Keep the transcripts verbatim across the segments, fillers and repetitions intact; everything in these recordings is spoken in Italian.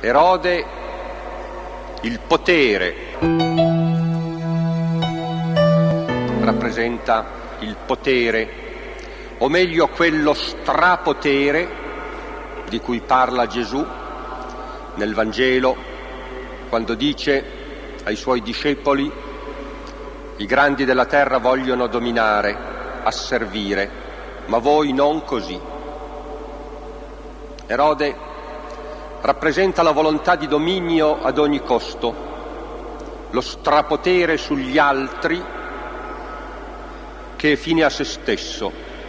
Erode, il potere, rappresenta il potere, o meglio quello strapotere di cui parla Gesù nel Vangelo quando dice ai suoi discepoli: i grandi della terra vogliono dominare, asservire, ma voi non così. Erode rappresenta la volontà di dominio ad ogni costo, lo strapotere sugli altri che è fine a se stesso,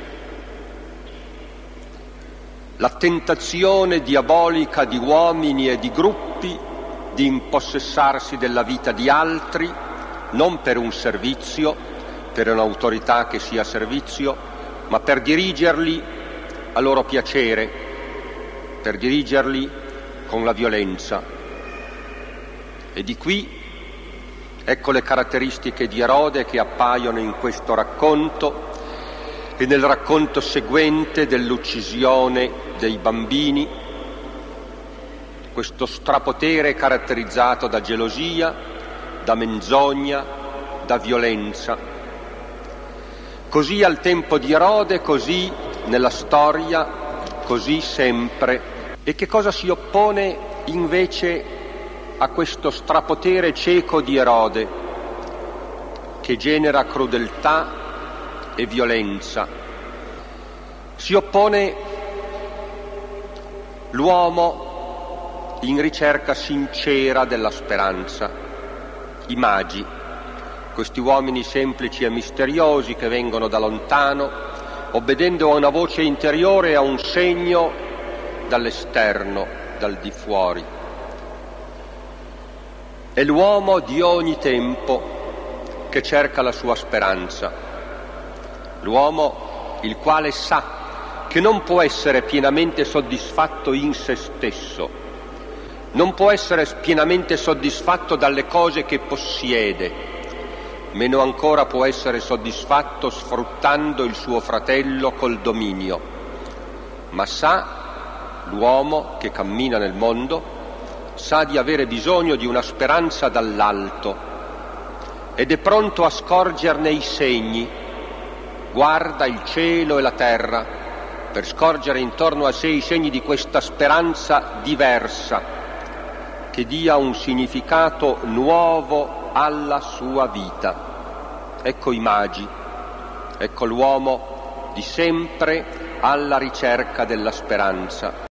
la tentazione diabolica di uomini e di gruppi di impossessarsi della vita di altri, non per un servizio, per un'autorità che sia servizio, ma per dirigerli a loro piacere, per dirigerli con la violenza. E di qui ecco le caratteristiche di Erode che appaiono in questo racconto e nel racconto seguente dell'uccisione dei bambini, questo strapotere caratterizzato da gelosia, da menzogna, da violenza. Così al tempo di Erode, così nella storia, così sempre. E che cosa si oppone invece a questo strapotere cieco di Erode, che genera crudeltà e violenza? Si oppone l'uomo in ricerca sincera della speranza, i magi, questi uomini semplici e misteriosi che vengono da lontano, obbedendo a una voce interiore e a un segno dall'esterno, dal di fuori. È l'uomo di ogni tempo che cerca la sua speranza, l'uomo il quale sa che non può essere pienamente soddisfatto in se stesso, non può essere pienamente soddisfatto dalle cose che possiede, meno ancora può essere soddisfatto sfruttando il suo fratello col dominio, ma sa, l'uomo che cammina nel mondo, sa di avere bisogno di una speranza dall'alto ed è pronto a scorgerne i segni. Guarda il cielo e la terra per scorgere intorno a sé i segni di questa speranza diversa che dia un significato nuovo alla sua vita. Ecco i magi, ecco l'uomo di sempre alla ricerca della speranza.